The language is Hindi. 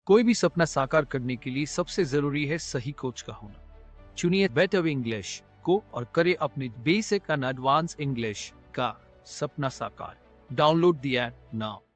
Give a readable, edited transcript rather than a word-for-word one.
कोई भी सपना साकार करने के लिए सबसे जरूरी है सही कोच का होना। चुनिए बेटर इंग्लिश को और करें अपने बेसिक एंड एडवांस इंग्लिश का सपना साकार। Download the app now.